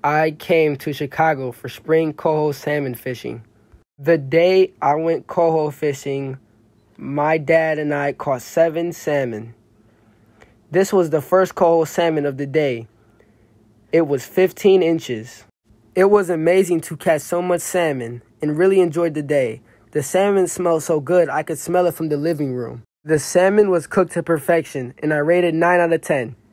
I came to Chicago for spring coho salmon fishing. The day I went coho fishing, my dad and I caught 7 salmon. This was the first coho salmon of the day. It was 15 inches. It was amazing to catch so much salmon and really enjoyed the day. The salmon smelled so good I could smell it from the living room. The salmon was cooked to perfection and I rated 9 out of 10.